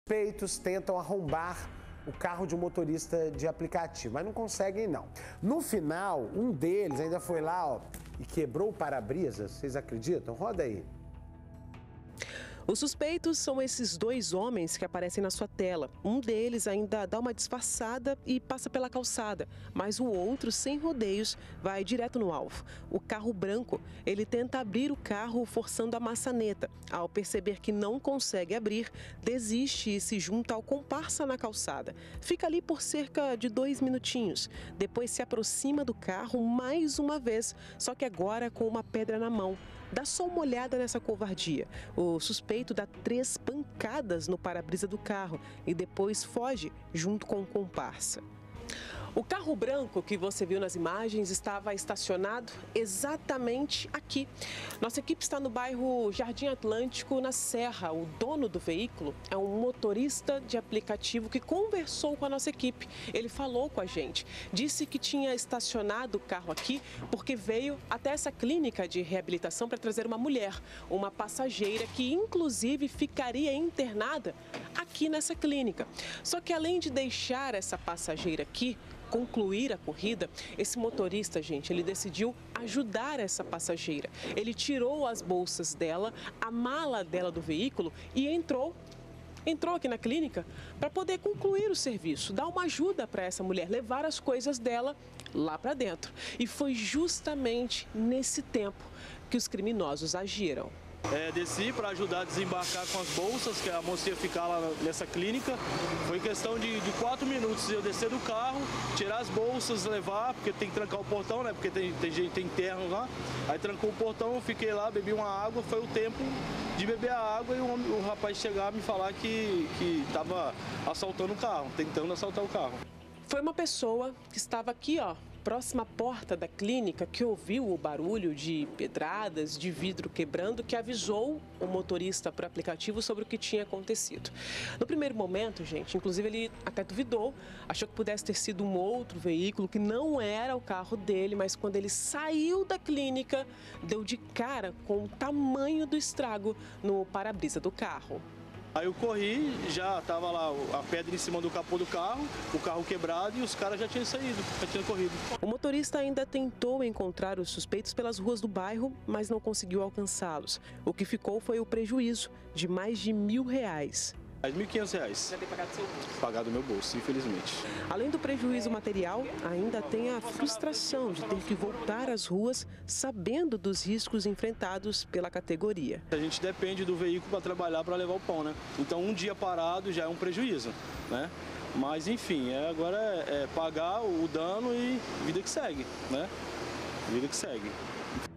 Suspeitos tentam arrombar o carro de um motorista de aplicativo, mas não conseguem não. No final, um deles ainda foi lá, e quebrou o para-brisas. Vocês acreditam? Roda aí. Os suspeitos são esses dois homens que aparecem na sua tela. Um deles ainda dá uma disfarçada e passa pela calçada, mas o outro, sem rodeios, vai direto no alvo. O carro branco, ele tenta abrir o carro forçando a maçaneta. Ao perceber que não consegue abrir, desiste e se junta ao comparsa na calçada. Fica ali por cerca de 2 minutinhos. Depois se aproxima do carro mais uma vez, só que agora com uma pedra na mão. Dá só uma olhada nessa covardia. O suspeito dá 3 pancadas no para-brisa do carro e depois foge junto com o comparsa. O carro branco que você viu nas imagens estava estacionado exatamente aqui. Nossa equipe está no bairro Jardim Atlântico, na Serra. O dono do veículo é um motorista de aplicativo que conversou com a nossa equipe. Ele falou com a gente, disse que tinha estacionado o carro aqui porque veio até essa clínica de reabilitação para trazer uma mulher, uma passageira que inclusive ficaria internada aqui nessa clínica. Só que além de deixar essa passageira aqui, concluir a corrida, esse motorista, gente, ele decidiu ajudar essa passageira. Ele tirou as bolsas dela, a mala dela do veículo e entrou aqui na clínica para poder concluir o serviço, dar uma ajuda para essa mulher, levar as coisas dela lá para dentro. E foi justamente nesse tempo que os criminosos agiram. Desci para ajudar a desembarcar com as bolsas, que a moça ia ficar lá nessa clínica. Foi questão de 4 minutos eu descer do carro, tirar as bolsas, levar, porque tem que trancar o portão, né? Porque tem gente interno lá. Aí trancou o portão, eu fiquei lá, bebi uma água, foi o tempo de beber a água e o rapaz chegar me falar que estava assaltando o carro, tentando assaltar o carro. Foi uma pessoa que estava aqui, próxima à porta da clínica, que ouviu o barulho de pedradas, de vidro quebrando, que avisou o motorista por aplicativo sobre o que tinha acontecido. No primeiro momento, gente, inclusive ele até duvidou, achou que pudesse ter sido um outro veículo, que não era o carro dele, mas quando ele saiu da clínica, deu de cara com o tamanho do estrago no para-brisa do carro. Aí eu corri, já estava lá a pedra em cima do capô do carro, o carro quebrado e os caras já tinham saído, já tinham corrido. O motorista ainda tentou encontrar os suspeitos pelas ruas do bairro, mas não conseguiu alcançá-los. O que ficou foi o prejuízo de mais de R$1.000. Mais R$1.500. Já tem pagado seu bolso? Pagado do meu bolso, infelizmente. Além do prejuízo material, ainda tem a frustração de ter que voltar às ruas sabendo dos riscos enfrentados pela categoria. A gente depende do veículo para trabalhar, para levar o pão, né? Então um dia parado já é um prejuízo, né? Mas enfim, agora é pagar o dano e vida que segue, né? Vida que segue.